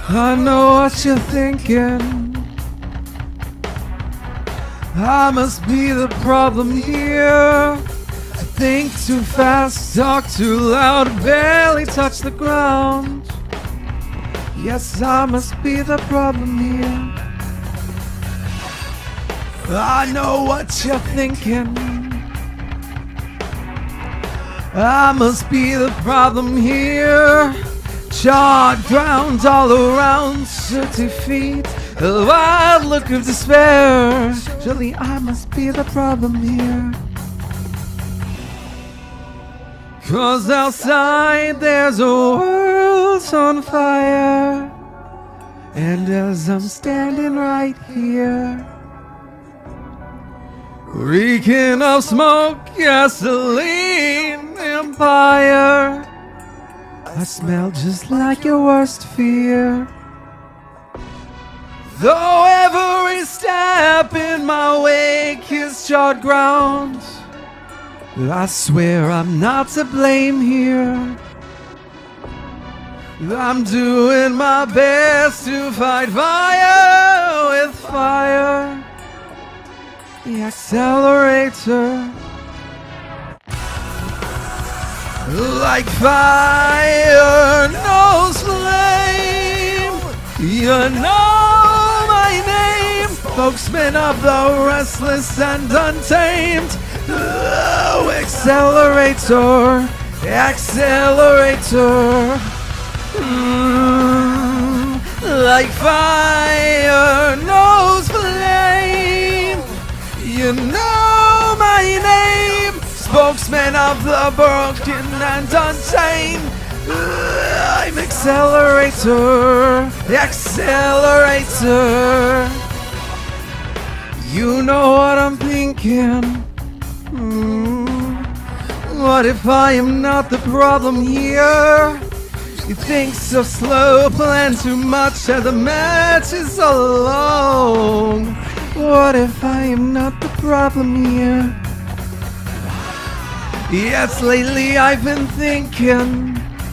I know what you're thinking. I must be the problem here. I think too fast, talk too loud, barely touch the ground. Yes, I must be the problem here. I know what you're thinking. I must be the problem here. Charred ground all around, 30 feet, a wild look of despair. Surely I must be the problem here. 'Cause outside there's a world on fire, and as I'm standing right here, reeking of smoke, gasoline, empire, I smell just like your worst fear. Though every step in my wake is charred ground, I swear I'm not to blame here. I'm doing my best to fight fire with fire. The accelerator. Like fire knows flame. You know my name, spokesman of the restless and untamed. Oh, accelerator, accelerator. Like fire knows flame. You know my name, spokesman of the broken and untamed. I'm accelerator, accelerator. You know what I'm thinking. What if I am not the problem here? You think so slow, plan too much, and the match is alone. What if I am not the problem here? Yes, lately I've been thinking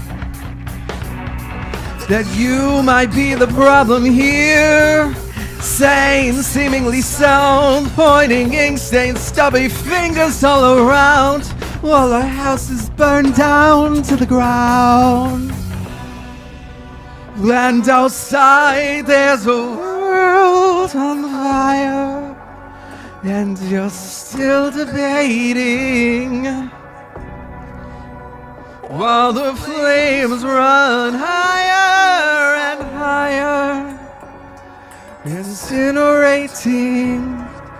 that you might be the problem here. Sane, seemingly sound, pointing ink stains, stubby fingers all around, while our house is burned down to the ground. And outside there's a world on fire, and you're still debating, while the flames run higher and higher, incinerating.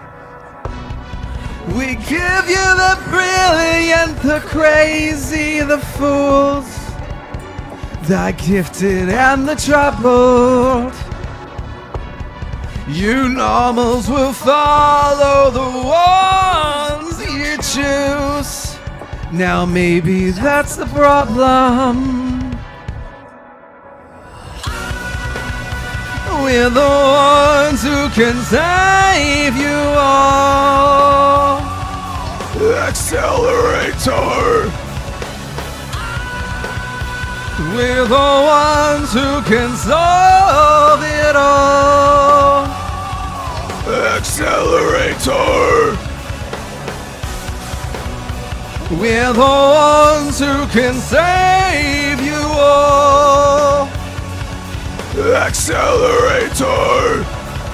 We give you the brilliant, the crazy, the fools, the gifted and the troubled. You normals will follow the ones you choose. Now maybe that's the problem. We're the ones who can save you all. Accelerator. We're the ones who can solve it all. Accelerator. We're the ones who can save you all. Accelerator.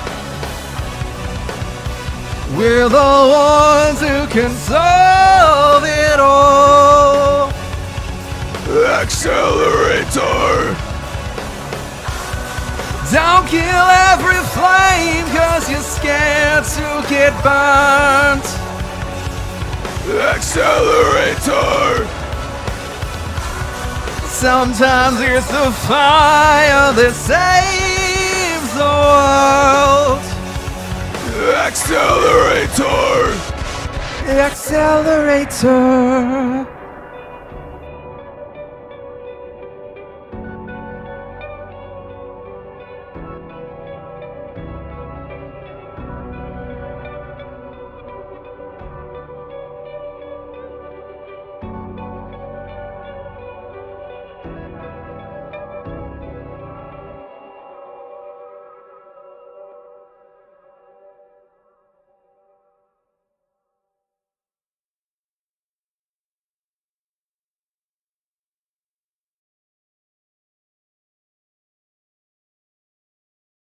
We're the ones who can solve it all. Accelerator. Don't kill every flame 'cause you're scared to get burnt. Accelerator. Sometimes it's the fire that saves the world. Accelerator. Accelerator.